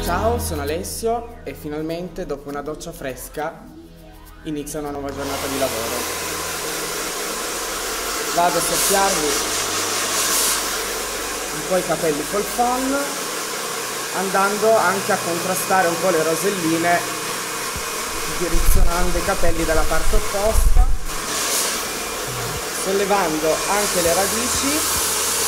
Ciao, sono Alessio e finalmente dopo una doccia fresca inizia una nuova giornata di lavoro. Vado a soffiarvi un po' i capelli col phon, andando anche a contrastare un po' le roselline, direzionando i capelli dalla parte opposta, sollevando anche le radici.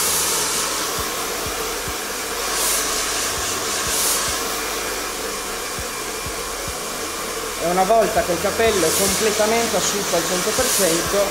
E una volta che il capello è completamente asciutto al 100%,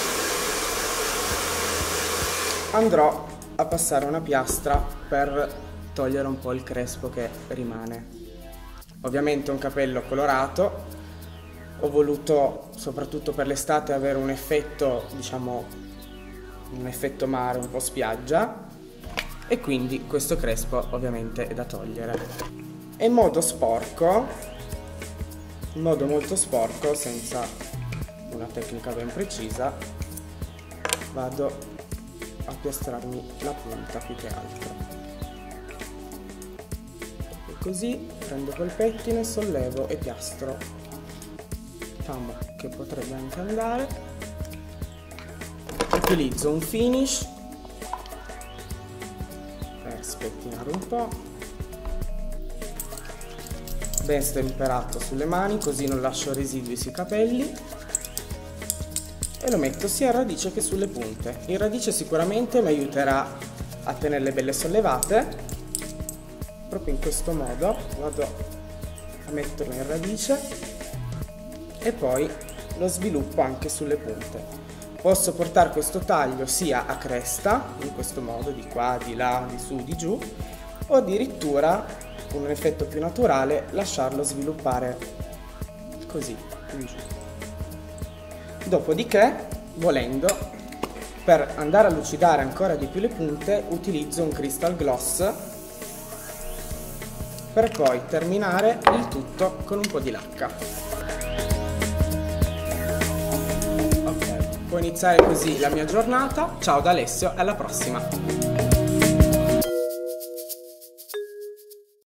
andrò a passare una piastra per togliere un po' il crespo che rimane. Ovviamente un capello colorato, ho voluto soprattutto per l'estate avere un effetto, diciamo, un effetto mare, un po' spiaggia, e quindi questo crespo ovviamente è da togliere. E in modo sporco, in modo molto sporco, senza una tecnica ben precisa, vado a piastrarmi la punta più che altro. E così prendo col pettine, sollevo e piastro. Diciamo che potrebbe anche andare. Utilizzo un finish per spettinare un po', ben stemperato sulle mani, così non lascio residui sui capelli, e lo metto sia in radice che sulle punte. In radice sicuramente mi aiuterà a tenerle belle sollevate, proprio in questo modo vado a metterlo in radice e poi lo sviluppo anche sulle punte. Posso portare questo taglio sia a cresta, in questo modo, di qua, di là, di su, di giù, o addirittura, con un effetto più naturale, lasciarlo sviluppare così, in giù. Dopodiché, volendo, per andare a lucidare ancora di più le punte, utilizzo un crystal gloss per poi terminare il tutto con un po' di lacca. Ok, può iniziare così la mia giornata. Ciao da Alessio, alla prossima!